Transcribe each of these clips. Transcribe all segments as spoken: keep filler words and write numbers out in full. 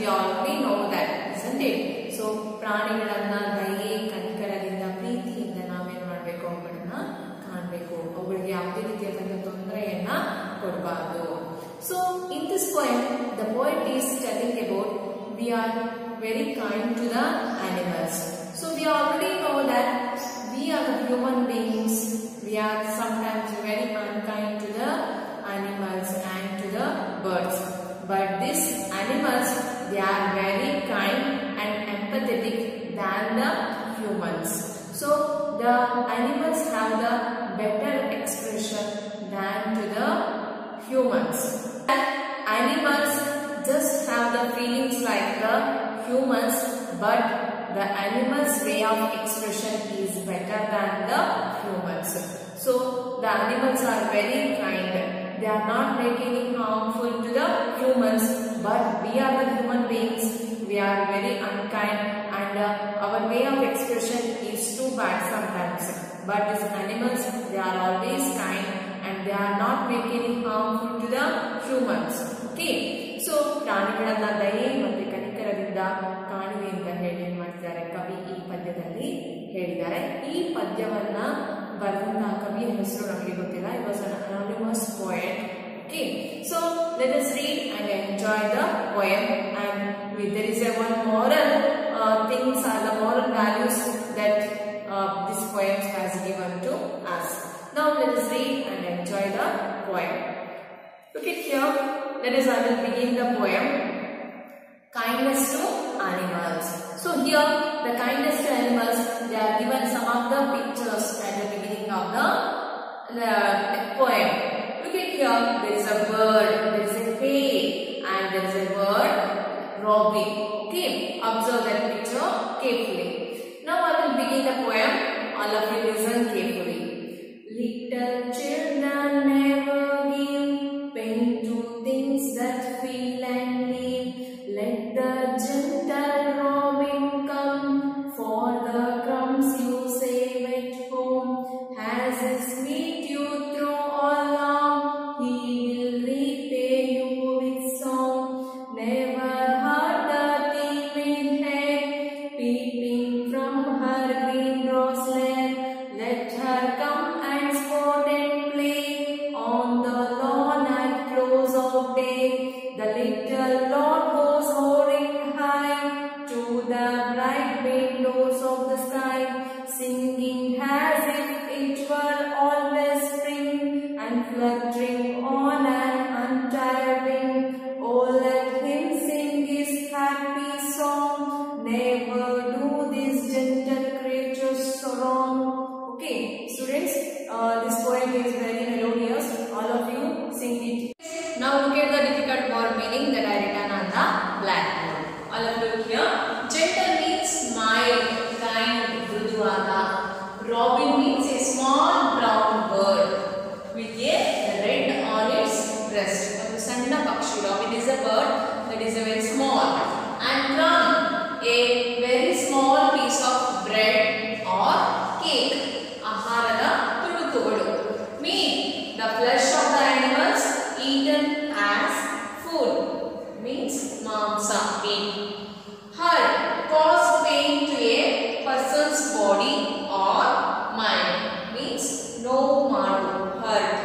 we already know that, isn't it? So ಪ್ರಾಣಿಗಳನ್ನ ದಯೆ ಕನಿಕರದಿಂದ ಪ್ರೀತಿಯಿಂದ ನಾವೇನ್ ಮಾಡಬೇಕು, ಅವುಗಳನ್ನ ಕಾಣಬೇಕು, ಅವುಗಳಿಗೆ ಯಾವುದೇ ರೀತಿಯಾದಂತಹ ತೊಂದರೆಯನ್ನ ಕೊಡಬಾರದು. So in this poem the poet is telling about we are very kind to the animals. So we already know that we are the human beings, we are sometimes very unkind to the animals and to the birds, but these animals, they are very kind and empathetic than the humans. So the animals have the better expression than to the humans. Animals just have the feelings like the humans, but the animals' way of expression is better than the humans. So the animals are very kind. They are not making harmful to the humans, but we are the human beings. We are very unkind, and uh, our way of expression is too bad sometimes. But these animals, they are always kind, and they are not making harmful to the humans. Okay. So ಪ್ರಾಣಿಗಳನ್ನ ದಯೆ ಮತ್ತು ಕನಿಕರದಿಂದ ಕಾಣುವೆ ಅಂತ ಹೇಳಿ ಏನ್ ಮಾಡ್ತಿದ್ದಾರೆ ಕವಿ ಈ ಪದ್ಯದಲ್ಲಿ ಹೇಳಿದ್ದಾರೆ. ಈ ಪದ್ಯವನ್ನ ಬರೆದಂತಹ ಕವಿಯ ಹೆಸರು ನಮಗೆ ಗೊತ್ತಿಲ್ಲ. It was an anonymous poet. Okay, so let us read and enjoy the poem, and there is a one moral uh, things are the moral values that uh, this poem has given to us. Now let us read and enjoy the poem. Look at here. Let us I will begin the poem. Kindness to animals. So here the kindness to animals, they are given some of the pictures at the beginning of the, the poem. Look at here, there is a bird, there is a hay, and there is a bird robin. Okay, observe that picture carefully. Now I will begin the poem. All of you listen carefully. Little children never give pain to things that feel and live. Let the gentle robin come for the crumbs you save at home. As his meat you throw along, he will repay you with song. Never hurt the timid head peeping from her green rose lair. Let her come and sport and play on the lawn at close of day. The little Lord goes soaring high to the bright windows of the sky, singing as if it were always spring, and fluttering on an untired wing. Oh, let him sing his happy song, never do these gentle creatures so wrong. Okay, students, uh, this poem is very melodious. All of you sing it. Now look at the difficult word meaning that I written on the blackboard. All of you here. Gentle means mild, kind, mriduvada. Robin means a small brown bird with a red on its breast. A sanna pakshi. Robin is a bird that is a very small. And crumb, a very small piece of bread or cake. Aharada tudukudu. Meat, the flesh of the animals eaten as food, means mamsa, meat. Hurt, cause pain to a person's body or mind, means no maru, hurt.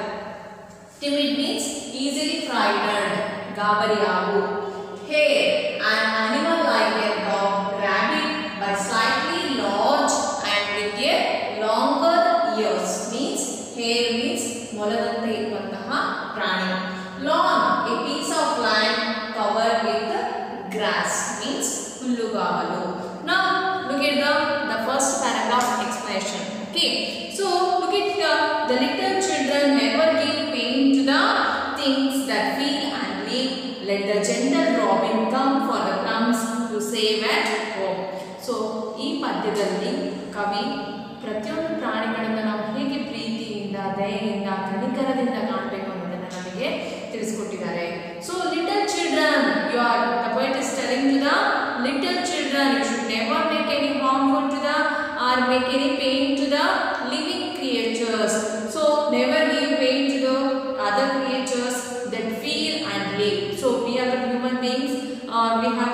Timid means easily frightened, gabariyagu. Hare, an animal like a dog, rabbit, but slightly large and with a longer ears, means hare means moladante irvantaha prani. Lawn, a piece of land covered with grass, means hullugavalu. Now look at the, the first paragraph explanation. Okay, so look at here. The little children never give pain to the things that feel and live. Let the gentle robin come for the crumbs to save at home. So ಈ ಪದ್ಯದಲ್ಲಿ ಕವಿ ಪ್ರತಿಯೊಂದು ಪ್ರಾಣಿಗಳನ್ನು ನಾವು ಹೇಗೆ ಪ್ರೀತಿಯಿಂದ ದಯೆಯಿಂದ ಕನಿಕರದಿಂದ ಕಾಣಬೇಕು ಅನ್ನೋದನ್ನು ನಮಗೆ ತಿಳಿಸಿಕೊಟ್ಟಿದ್ದಾರೆ. So little children, you are the poet is telling to the little children, you should never make any harmful to the or make any pain to the living creatures. So never give pain to the other creatures that feel and live. So we are the human beings, uh, we have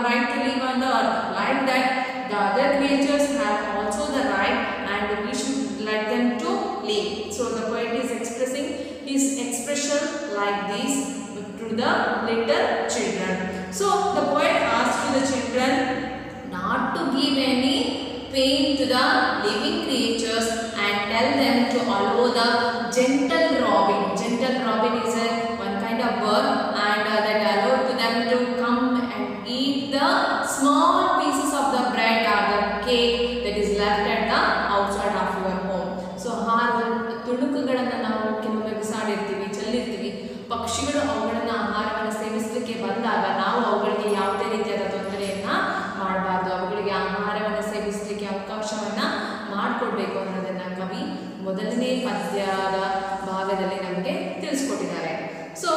right to live on the earth. Like that, the other creatures have also the right, and we should let them to live. So the poet is expressing his expression like this to the little children. So the poet asks to the children not to give any pain to the living creatures and tell them to allow the gentle robin. Gentle robin is a one kind of bird, and uh, that allowed to them to come and eat the small pieces of the bread or the cake that is left at the outside of your home. So ಆಹಾರದ ತುಣುಕುಗಳನ್ನು ನಾವು ಕೆಲವೊಮ್ಮೆ ಬಿಸಾಡಿರ್ತೀವಿ, ಚೆಲ್ಲಿರ್ತೀವಿ. ಪಕ್ಷಿಗಳು ಅವುಗಳನ್ನು ಆಹಾರವನ್ನು ಸೇವಿಸಲಿಕ್ಕೆ ಬಂದಾಗ ನಾವು ಅವುಗಳಿಗೆ ಯಾವುದೇ ರೀತಿಯಾದ ತೊಂದರೆಯನ್ನ ಮಾಡಬಾರ್ದು, ಅವುಗಳಿಗೆ ಆಹಾರವನ್ನು ಸೇವಿಸಲಿಕ್ಕೆ ಅವಕಾಶವನ್ನ ಮಾಡಿಕೊಡ್ಬೇಕು ಅನ್ನೋದನ್ನ ಕವಿ ಮೊದಲನೇ ಪದ್ಯದ ಭಾಗದಲ್ಲಿ ನಮಗೆ ತಿಳಿಸ್ಕೊಟ್ಟಿದ್ದಾರೆ. So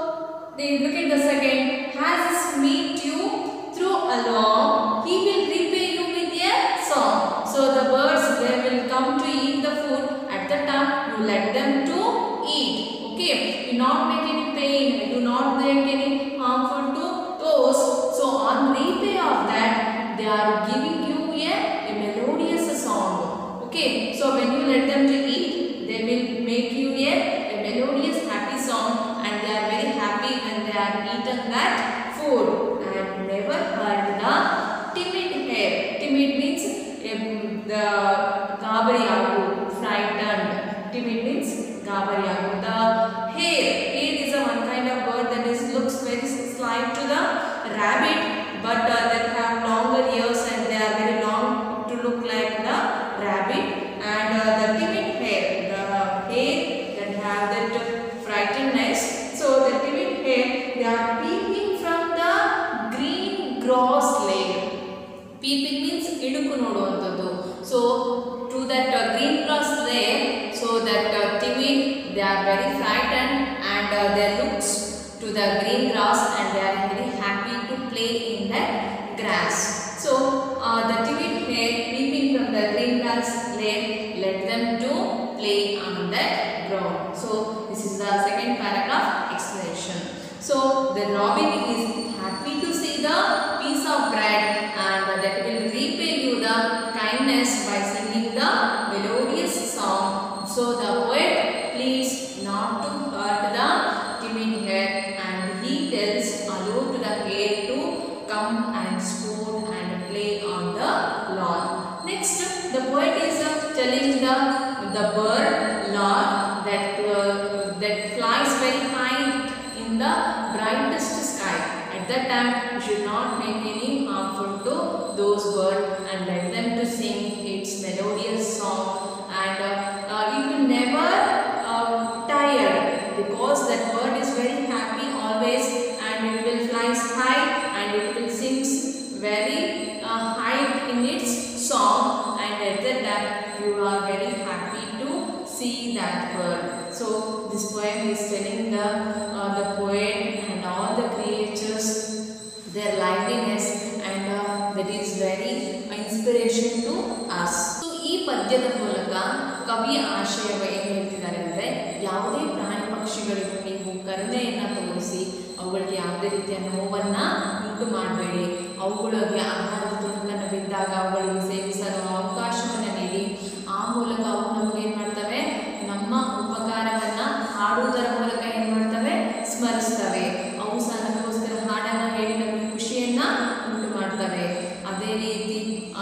look at the second. Has meet you through along, he will repay you with a song. So the birds, they will come to eat the food. At the time you let them to eat. Okay, do not make any pain, do not make any harmful to those. So on repay of that, they are giving you a, a melodious song. Okay, so when you let them to eat, they will make you a, a melodious happy song, and they are very happy when they are eaten that food. And never heard the timid hare. Timid means um, the gabariyagu, frightened. Timid means gabariyagu. The hare, hare is a one kind of bird that is looks very slight to the rabbit, but uh, that have longer ears and they are very long to look like the rabbit. And uh, the timid hare, the hare that have that frightenness. So the timid hare, they are peeping from the green grass layer. Peeping means iduku noduvanthaddu. So to that uh, green grass layer, so that uh, timid, they are very frightened, and uh, their looks to the green grass, and they are very happy to play in that grass. So uh, the timid hare peeping from the green grass layer, let them to play on that ground. So this is the second paragraph explanation. So the robin is happy to see the piece of bread, and that will repay you the kindness by singing the melodious song. So the poet pleads not to hurt the timid hare, and he tells allow to the hare to come and sport and play on the lawn. Next, the poet is uh, telling the the bird lark that uh, that flies very high in the brightest sky. At that time, you should not make any harmful to those birds and let them to sing its melodious song, and uh, uh, it will never uh, tire, because that bird is very happy always, and it will fly high and it will sing very uh, high in its song, and at that time you are very happy to see that bird. So this poem is telling the uh, the poet and all the creatures their liveliness, and uh, that is very inspiration to us. So ಈ ಪದ್ಯದ ಮೂಲಕ ಕವಿಯ ಆಶಯವ ಏನು ಹೇಳ್ತಿದ್ದಾರೆ ಅಂದರೆ, ಯಾವುದೇ ಪ್ರಾಣಿ ಪಕ್ಷಿಗಳಿಗೂ ನೀವು ಕರುಣೆಯನ್ನು ತೋರಿಸಿ ಅವುಗಳಿಗೆ ಯಾವುದೇ ರೀತಿಯ ನೋವನ್ನು ಉಂಟು ಮಾಡಬೇಡಿ. ಅವುಗಳಿಗೆ ಆಹಾರದ ತುಣುಕನ್ನು ಬಿದ್ದಾಗ ಅವುಗಳಿಗೆ ಸೇವಿಸಲು ಅವಕಾಶವನ್ನು ನೀಡಿ. ಆ ಮೂಲಕ ಅವು ನಮಗೆ ಏನು ಮಾಡ್ತವೆ, ನಮ್ಮ ಉಪಕಾರವನ್ನು ಹಾಡುವುದರ ಮೂಲಕ ಏನು ಮಾಡ್ತವೆ, ಸ್ಮರಿಸ್ತವೆ. ಅವು ಸಹ ನಮಗೋಸ್ಕರ ಹಾಡನ್ನು ಹೇಳಿ ನಮಗೆ ಖುಷಿಯನ್ನು ಉಂಟು ಮಾಡ್ತವೆ. ಅದೇ ರೀತಿ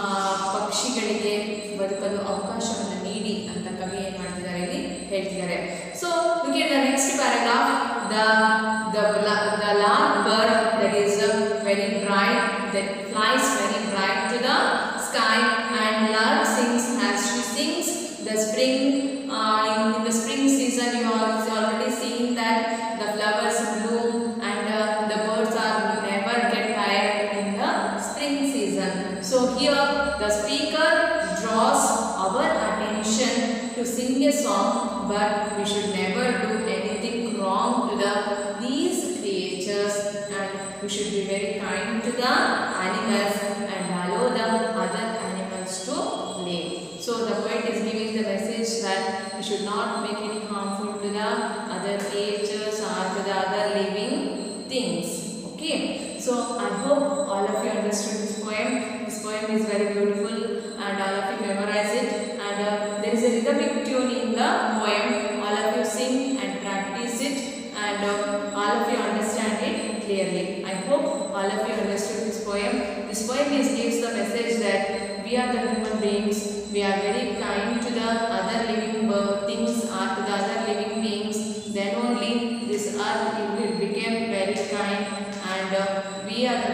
ಪಕ್ಷಿಗಳಿಗೆ ಬದುಕಲು ಅವಕಾಶವನ್ನು ನೀಡಿ ಅಂತ ಕವಿ ಏನು ಮಾಡ್ತಿದ್ದಾರೆ, ಇಲ್ಲಿ ಹೇಳ್ತಿದ್ದಾರೆ. So look at the next paragraph. The the the lark bird that is uh, very bright, that flies very bright to the sky, and lark sings as she sings. The spring uh, in, in the spring season, you are already seeing that the flowers bloom, and uh, the birds are never get tired in the spring season. So here the speaker draws our attention to sing a song, but we should never do anything wrong to the these creatures, and we should be very kind to the animals and allow the other animals to live. So the poet is giving the message that we should not make any harmful to the other creatures or to the other living things. Okay. So I hope all of you understood this poem. This poem is very beautiful and all of you memorize it, and uh, there is a rhythmic tune in the poem. All of you sing and practice it, and uh, all of you understand it clearly. I hope all of you understood this poem. This poem is gives the message that we are the human beings. We are very kind to the other living things or to the other living beings. Then only this earth will become very kind, and uh, we are the